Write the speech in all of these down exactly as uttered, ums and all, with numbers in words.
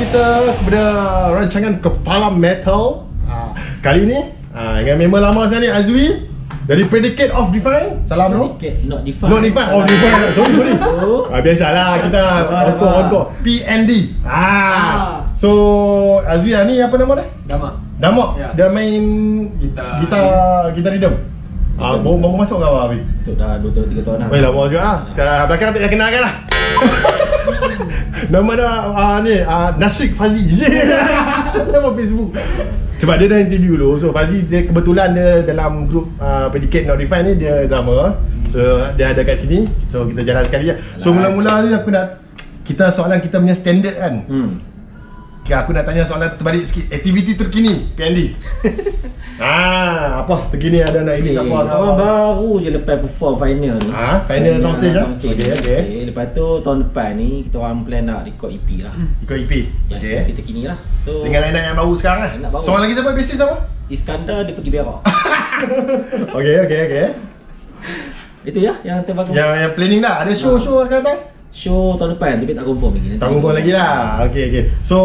kita kepada rancangan Kepala Metal. uh, Kali ni uh, dengan member lama saya ni, Azwi dari Predicate of Define. Salam dulu. Predicate not define. Not Define. Oh, Define. Sorry, sorry. ah, Biasalah kita untuk untuk P N D. Ah. ah. So Azwi ni apa nama dia? Damak. Damak. Ya. Dia main gitar gitar gitar rhythm. Ah, baru baru masuk ke apa Abi? So dah dua tahun tiga tahun dah. Weh, lama juga ah. Sekarang belakang tak kenalkan lah. Nama dia uh, ni uh, Nasrik Fazi. Nama Facebook. Sebab dia dah interview dulu. So Fazi dia kebetulan dia dalam grup uh, Predicate Not Define ni dia drama. So dia ada kat sini. So kita jalan sekali lah. So mula-mula ni aku nak, kita soalan kita punya standard kan. Hmm. Okay, aku nak tanya soalan terbalik sikit. Aktiviti terkini P N D. Ah, apa terkini ada nak release apa atau orang baru je lepas perform final ni. Ah, final soundstage ah. Okey, okey. okay. Lepas tu tahun depan ni kita orang plan nak record E P lah. Ikut E P. Okey. Kita kini lah. So Dengan line-up yang baru sekarang lah. Line-up baru. Seorang lagi siapa bassist apa? Iskandar dia pergi berak. Okey, okey, okey. Itu ya yang terbaru. Yang yang planning dah. Ada show-show akan datang? Show tahun depan tapi tak confirm lagi. Tak confirm lagi lah. Okey, okey. So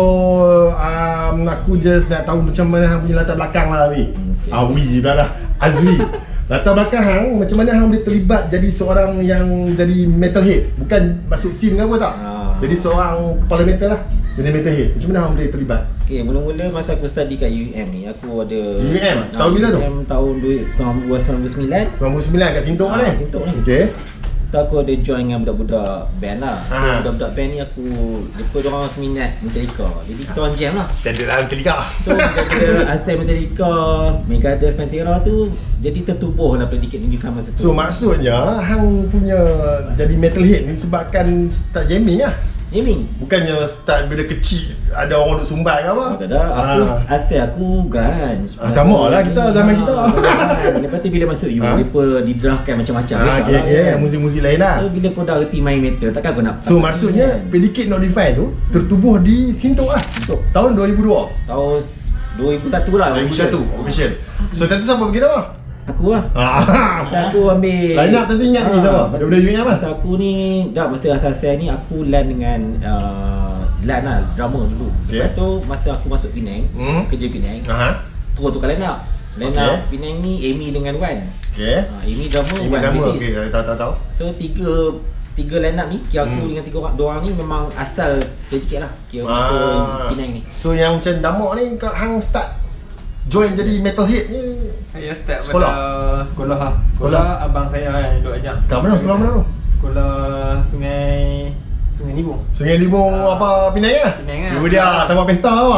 um, aku just nak tahu macam mana hang punya latar belakang lah Awi. Okay. Awi pula lah. Azwi. Latar belakang hang macam mana hang boleh terlibat jadi seorang yang jadi metalhead? Bukan masuk scene ke apa tak? Ah. Jadi seorang kepala metal lah. Jadi metalhead. Macam mana hang boleh terlibat? Okey, mula-mula masa aku study kat U M ni, aku ada U M? Tahun bila tu? U M tahun sembilan puluh sembilan. sembilan puluh sembilan kat Sintok Ah, mana? Sintok ni. Okey. Tu aku ada join dengan budak-budak band lah. So Ah. budak-budak band ni aku, mereka diorang seminat Metallica. Jadi kita orang jam lah. Standard lah Metallica. So daripada asal Metallica, Megadeth, Pantera tu, jadi tertubuh lah Predicate ni masa tu. So maksudnya hang punya jadi metalhead ni sebabkan start jamming lah. Jamming? Bukannya start bila kecil ada orang duk sumbat ke apa? Oh, tak ada. Aku Ah. asal aku grunge. Ah, sama lah kita, zaman kita. Ah, lepas tu bila masuk U, Ah. mereka didrahkan macam-macam. Ah, Biasalah okey okey, kan. muzik-muzik lain lah. So bila kau dah reti main metal, takkan kau nak. So maksudnya Predicate Not Define tu tertubuh di Sintok lah. Sintok. Tahun dua ribu dua. Tahun dua ribu satu lah. dua ribu satu official. So tentu siapa pergi dah? Aku lah. Ah. Masa aku ambil Line up tentu ingat ni siapa? masa- Daripada U M lah. Masa aku ni, dah masa asal-asal ni aku land dengan uh, land lah, drama dulu. Okay. Lepas tu masa aku masuk Penang, Hmm. kerja Penang, Aha. terus tukar line up. Line Okay. up Penang ni Amy dengan Wan. Okey. uh, Amy drama, Ini Wan nama bassist. okey, tahu tahu tahu. So tiga tiga line up ni, kira aku Hmm. dengan tiga orang, dua orang ni memang asal Predicate lah. Kira masa Ah. Penang ni. So yang macam Damak ni kau hang start join jadi metalhead ni Saya start Sekolah? pada sekolah lah. Sekolah? Sekolah abang saya yang duk ajak. kat mana? Sekolah mana tu? Sekolah Sungai Sungai Nibung. Sungai Libung Ah. apa Penang lah? Penang lah. Cuba dia tempat pesta apa?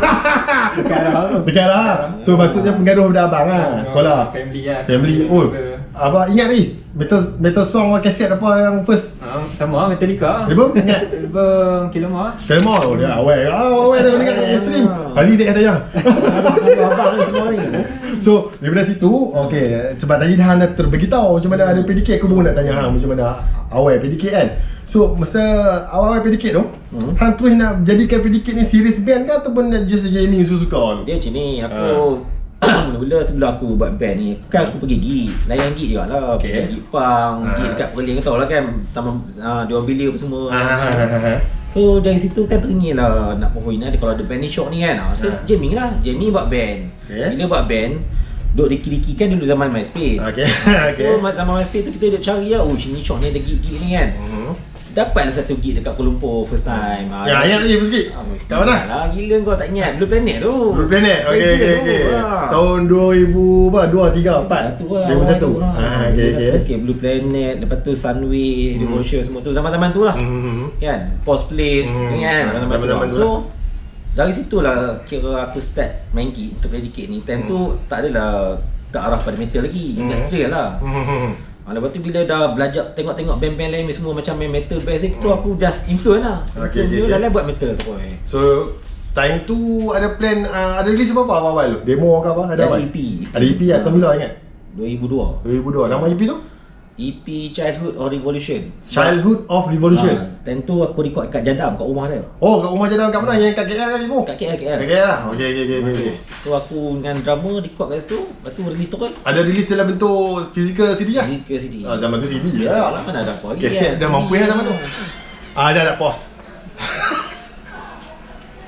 Dekat dah tu. Dekat lah. So maksudnya pengaruh daripada abang lah sekolah. Family lah. Family. Oh. Apa ingat ni? Metal metal song kaset apa yang first? Ha, sama lah Metallica. Album ingat? Album Kilomar. Kelma oh dia awal. Ah awal dia dengar extreme. Hazi tak tanya. Abang ni semua ni. So daripada situ okey sebab tadi dah nak terberitahu macam mana ada Predicate, aku baru nak tanya hang macam mana awal Predicate kan. So masa awal-awal Predicate tu, Hmm. hang terus nak jadikan Predicate ni serious band ke ataupun nak just jamming suka-suka tu? Dia macam ni, aku mula-mula sebelum aku buat band ni, kan aku pergi gig, layan gig juga lah. Okay. Pergi gig punk, Ah. gig dekat Perlis, kau tahu lah kan, taman uh, Dewan Bilik apa semua. Ah. So dari situ kan teringin lah nak perform ni, kalau ada band ni shock ni kan. Ah, So Ah. jamming lah, jamming buat band. Okay. Bila buat band, duk deki-deki kan dulu zaman MySpace. Okey. Okey. So zaman MySpace tu kita duk cari lah, oh sini shock ni ada gig-gig ni kan. Mhm. Dapatlah satu gig dekat Kuala Lumpur first time. Ah, Ya, ingat lagi sikit. Ah, mesti Kat mana? Lah, gila kau tak ingat. Blue Planet tu. Blue Planet. Okey Gila okey tu, okey. ah. Tahun dua ribu berapa? dua, tiga, empat. Satu lah, dua ribu satu. awal tu lah. Ah okey okey. Okay, Blue Planet, lepas tu Sunway, Hmm. Devotion semua tu zaman-zaman tu lah. Mhm. Kan? Post Place Hmm. kan. Ah, Zaman-zaman tu. zaman-zaman lah. tu So dari situlah kira aku start main gig untuk Predicate ni. Time Hmm. tu tak adalah ke arah pada metal lagi, Hmm. industrial lah. Mhm. Ha, lepas tu bila dah belajar tengok-tengok band-band lain semua macam main metal basic tu, aku just influence lah. Okey, okey, Influence okey. dah lah buat metal tu boy. So time tu ada plan uh, ada release apa apa awal tu? Demo ke apa? Ada Ada apa? E P. Ada E P atau bila ingat? dua ribu dua. dua ribu dua. Nama E P tu? E P Childhood or Revolution. Childhood of Revolution. Ha, time tu aku record kat Jadam, kat rumah dia. Oh, kat rumah jadam kat mana? Yang kat K L kan ibu? Kat K L, K L. Kat K L lah. Okey okey okey okey. So aku dengan drama record kat situ, lepas tu release tu kan. Ada release dalam bentuk physical C D lah? Physical C D. Ah, zaman tu C D je Biasalah, lah. mana ada apa lagi. Kaset dah mampu ya zaman tu. Ah, jangan nak pause.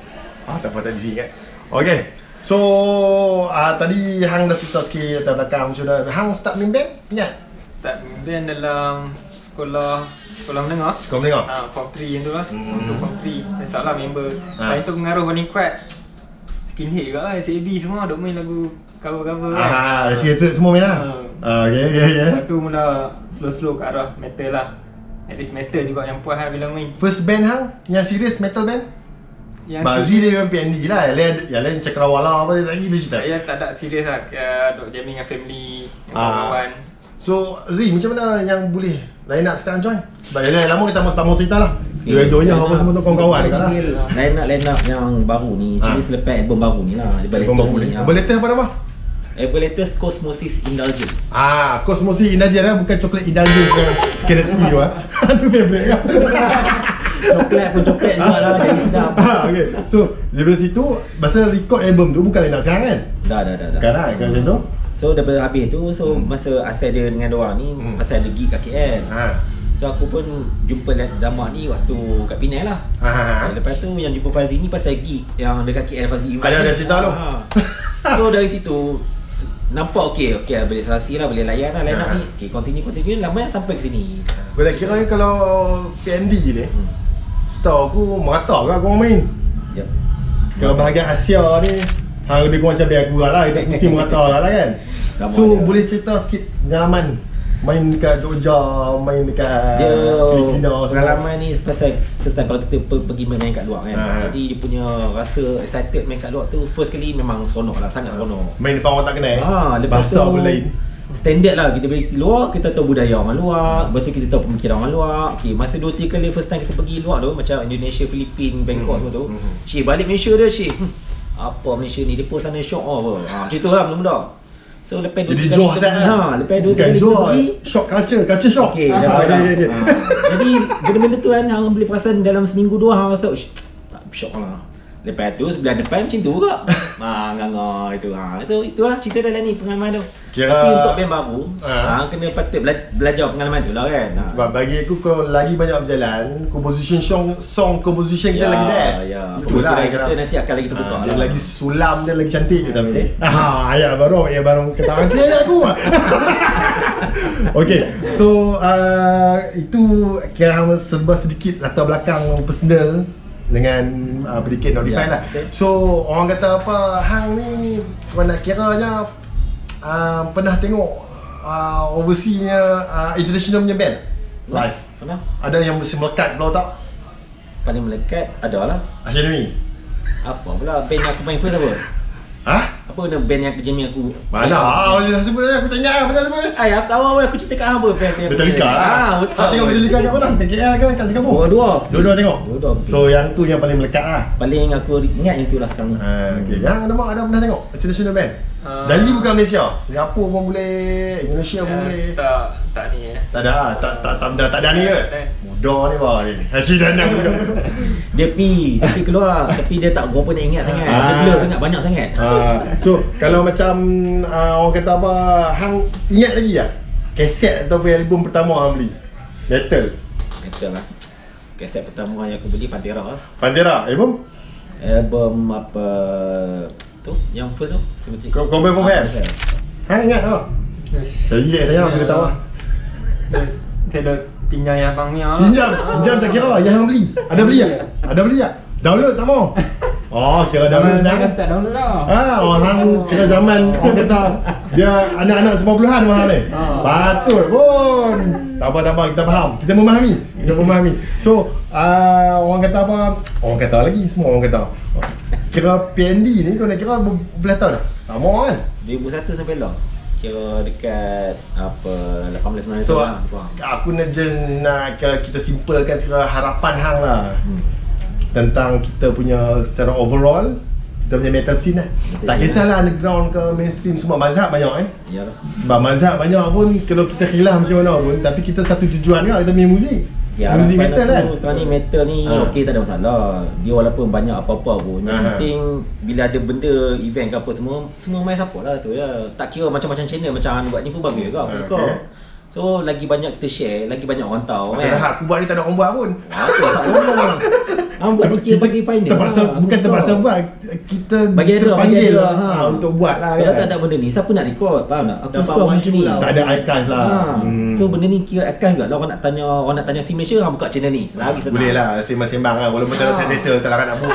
Ah, tak apa, tak bisa ingat. Okay. So, uh, tadi Hang dah cerita sikit latar belakang macam mana. Hang start main band? Ingat? Start band dalam sekolah sekolah menengah. Sekolah menengah? Ha, form three yang tu lah. Hmm. Untuk form three. Biasalah member. Ha. Lain tu pengaruh paling kuat. Skinhead juga lah. S A B semua duk main lagu cover-cover kan. Ah, Rashid semua main lah? Ha. Ah, okay, okay, okay. Lepas tu mula slow-slow ke arah metal lah. At least metal juga yang puas lah bila main. First band Hang? Yang serius metal band? Yang Bazri dia memang P N D lah. Yang lain, yang lain Cakrawala apa dia lagi dia cerita. saya tak ada serius lah. Kayak duk jamming dengan family, dengan Ah. kawan. So, Zri, macam mana yang boleh line up sekarang join? Sebab yang lain lama kita tak mau cerita lah. Dia join apa semua tu kawan-kawan kan lah. Line up line up yang baru ni, Ha. actually selepas album baru ni lah. Album Album baru latest ni. ni. Album latest apa nama? Album latest Cosmosis Indulgence. Ah, Cosmosis Indulgence lah, bukan coklat Indulgence yang sikit resipi tu lah. Itu favourite kan? Coklat pun coklat juga lah, jadi sedap. Ah, okay. So, daripada situ, masa record album tu bukan line up sekarang kan? Dah dah dah dah. Kan lah, kan macam tu? So daripada habis tu, so Hmm. masa asal dia dengan diorang ni, Hmm. masa ada gig kat K L. Ha. So aku pun jumpa Jamak ni waktu kat Penang lah. Ha, ha, ha. Lepas tu yang jumpa Fazi ni pasal gig yang dekat K L Fazi invite Ada- ada ni. cerita tu. Ha. So dari situ s- nampak okey, okey boleh selasi lah, boleh layan lah line up Ha. ni. Okey, continue continue lama sampai ke sini. Kau tak kira kalau P N D ni, Hmm. setahu aku merata kan korang main. Ya. Kalau bahagian Asia ni, hang lebih kurang macam biar aku lah, kita pusing merata lah kan. Sama So dia. boleh cerita sikit pengalaman main dekat Jogja, main dekat Dia Filipina semua. pengalaman ni pasal first time kalau kita per- pergi main kat luar kan. Ha. Jadi dia punya rasa excited main kat luar tu first kali memang seronok lah, sangat seronok. Main depan orang tak kenal. Ah, lepas bahasa tu pun lain. standard lah, kita pergi luar, kita tahu budaya orang luar, lepas tu kita tahu pemikiran orang luar. Okey, masa dua tiga kali first time kita pergi luar tu, macam Indonesia, Filipin, Bangkok Hmm, semua tu. hmm. Cik balik Malaysia dia cik. Hmm, apa Malaysia ni, depa sana syok apa. Ha, macam tu lah benda-benda. So lepas dua Jadi tiga Johor kali kita sangat. pergi- ha, lepas dua tiga Bukan kali kita Johor, pergi. shock culture, culture shock. Okey, Ah, dah okay, dah. okay, okay. Ha, jadi benda-benda tu kan hang boleh perasan dalam seminggu dua hang rasa "Ush, tak syok lah." Lepas tu sebulan depan macam tu juga. Ha, nganga itu. Ha. So itulah cerita dalam ni pengalaman tu. Kira- Tapi untuk band baru, Ha. ha, kena patut bela- belajar pengalaman tu lah kan. Ha. Sebab bagi aku kalau lagi banyak berjalan, composition song, song composition kita Ya, lagi best. ya. Itulah Pemikiran yang kita kena- nanti akan lagi terbuka Ah, lah. dia lagi sulam, dia lagi cantik kita Betul. macam. Ah, ya baru ya baru kata orang cik aku. Okey. So uh, itu kira serba sedikit latar belakang personal dengan uh, Predicate Not Defined Ya, lah. betul. So orang kata apa, Hang ni kalau nak kiranya uh, pernah tengok uh, overseas punya uh, international punya band live. Pernah? Ada yang mesti melekat pula tak? Paling melekat adalah Academy. apa pula band yang aku main first apa? Hah? Apa benda band yang kerja ni aku? Mana? Ah, dah sebut dah, aku tak ingat apa dah sebut. Ay, aku awal aku cerita kat hang apa band yang Metallica lah. Ah, betul. Ah, tengok Metallica kat mana? Kat K L ke kat Singapura? Dua-dua. Dua-dua tengok. Dua-dua. So yang tu yang paling melekat lah. Paling aku ingat yang tu lah sekarang ni. Ha, okey. Yang ada mak ada pernah tengok international band? Ah. Janji bukan Malaysia. Singapura pun boleh, Indonesia pun Ya, boleh. tak tak ni eh. Tak ada, ah. tak tak tak tak, tak ada ni ke? Tak ada. Muda ni bah ni. Hasil dan nak buka. Dia pi, dia pi keluar tapi dia tak berapa nak ingat sangat. Dia Ah. blur sangat, banyak sangat. Ah, so kalau macam uh, orang kata apa, hang ingat lagi tak? Kaset ataupun album pertama hang beli? Metal. Betul lah. Kaset pertama yang aku beli Pantera lah. Pantera, album? Album apa tu? Yang first tu? Seperti Kau kau from Hell. Hang ingat tak? Saya ingat saya aku dah tahu lah. Saya dah pinjam yang abang ni lah. Pinjam, pinjam tak kira yang hang beli. Ada beli tak? Ada beli tak? Download tak mau? Oh, kira download Saya dah senang. start download dah. Ah, orang hang kira zaman orang kata dia anak-anak sembilan puluhan mahal ni. Ah. Patut pun. Tak apa tak apa, kita faham. Kita memahami. Kita memahami. So, uh, orang kata apa? Orang kata lagi, semua orang kata. Kira P N D ni kau nak kira berapa tahun dah? Tak mau kan? dua ribu satu sampai lah. Kira dekat apa lapan belas sembilan belas So, lah. kurang. aku nak je nak kira kita simpelkan secara harapan hang lah. Hmm. Tentang kita punya secara overall kita punya metal scene lah. Metal Tak scene kisahlah underground ke mainstream, semua mazhab banyak kan. Iyalah. Sebab mazhab banyak pun kalau kita khilaf macam mana pun, tapi kita satu tujuan kan, kita punya muzik. Ya, muzik harapan metal aku kan. sekarang ni metal ni Ha. okey, tak ada masalah. Dia walaupun banyak apa-apa pun, yang Ha. penting bila ada benda event ke apa semua, semua main support lah tu ya. Tak kira macam-macam channel macam Anu buat ni pun bagus juga, aku Ha, suka. okey. So lagi banyak kita share, lagi banyak orang tahu Masalah kan. aku buat ni tak ada orang buat pun. Apa tak ngomong. Hang buat fikir bagi pioneer. Terpaksa, lah. bukan Aku terpaksa suka. buat. Kita Bagi error, terpanggil bagi error, ha. ha. untuk buat lah Kalau tak kan. ada benda ni, siapa nak record? Faham tak? Aku Dapat suka one macam ni. cue lah. Tak ada archive lah. Ha. Hmm. So benda ni kira archive juga. Kalau orang nak tanya, orang nak tanya si Malaysia, hang buka channel ni. Lagi senang. Boleh lah, sembang-sembang lah. Walaupun tak ada Ha. set detail, tak lah nak book.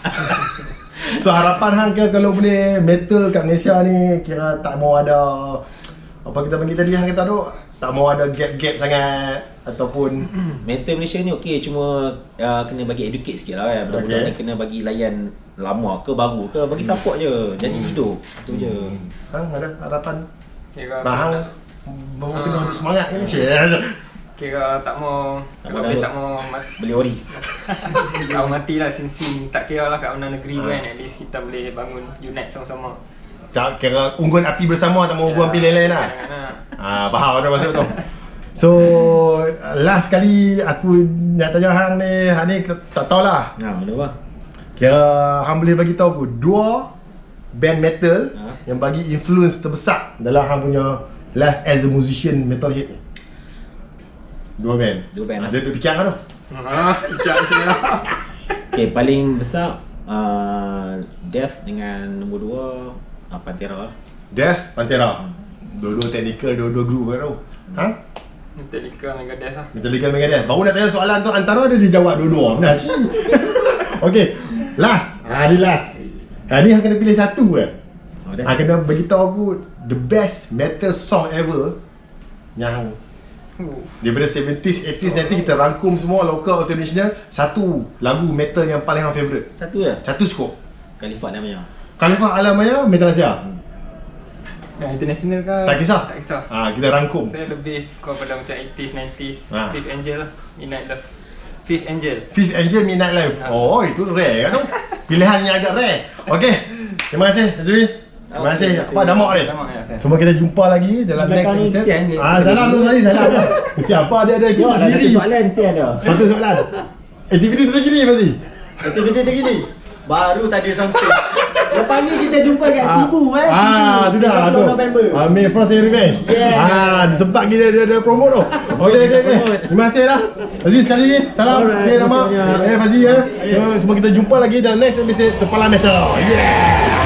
So harapan hang ke kalau boleh metal kat Malaysia ni, kira tak mau ada, apa kita panggil tadi hang kata tu, tak mau ada gap-gap sangat ataupun Metal Malaysia ni okey, cuma uh, kena bagi educate sikit lah kan. Budak-budak Okay. ni kena bagi layan lama ke baru ke, bagi support je. Jadi hidup. Itu je. hang ada harapan. Kira Nah, hang baru tengah ada semangat ni. Cik. Kira tak mau, Tak kalau mau boleh dah. tak mau mati, Beli ori. tak mau mati lah sin-sin. Tak kira lah kat mana negeri Ha. kan, at least kita boleh bangun unite sama-sama. Tak kira unggun api bersama, tak mau buang pilih lain lah. Jangan lah. Ah, faham ada maksud tu. So, last kali aku nak tanya hang ni, hang ni tak tahulah. Nah, benda apa? Kira hang boleh bagi tahu aku dua band metal Ha? yang bagi influence terbesar dalam hang punya life as a musician metalhead ni. Dua band. Dua band, Ada ha? tu fikir hang tu. Ah, Ijak sini lah. Okay, paling besar uh, Death dengan nombor dua uh, Pantera. Death, Pantera. Dua-dua technical, dua-dua groove kan tu. Hang? Metallica Megadeth lah. Metallica Megadeth. Baru nak tanya soalan tu, antara ada dia jawab dua-dua. Benar cik. Okay, last. Ha, ni last. Ha, ni hang kena pilih satu kan. Oh, dah. Hang kena beritahu aku the best metal song ever yang Huh. daripada seventies, eighties, nineties kita rangkum semua local atau international, satu lagu metal yang paling hang favourite. Satu je. Satu cukup. Khalifah namanya. Khalifah Alamaya, Metal Asia. Yang international ke? Tak kisah. Tak kisah. Ha, kita rangkum. Saya lebih suka pada macam eighties, nineties. Ha. Fifth Angel lah. Midnight Love. Fifth Angel. Fifth Angel Midnight Live. Ha. Oh, itu rare kan tu. Pilihan yang agak rare. Okey. Terima kasih Azwi. Terima kasih. Apa damak ni? Damak ya, saya. Semua kita jumpa lagi dalam next Belakang ni episode. kesian dia. Ah, salam tu tadi, salam. Siapa ada ada Yo, kisah ada satu sendiri. soalan mesti ada. Satu soalan. Aktiviti terkini pasti. Aktiviti gini. Baru tadi soundstage. Lepas ni kita jumpa kat Ah. Sibu eh. Ah, tu dah tu. November. Ah, May Frost and Revenge. Yeah. Ah, sempat kita ada ada promo tu. Okey okey okey. Terima kasih dah. Aziz sekali lagi. Salam. Alright, Okey nama. terima kasih banyak. Eh Fazi ya. Semua kita jumpa lagi dalam next episode Kepala Metal. Yeah.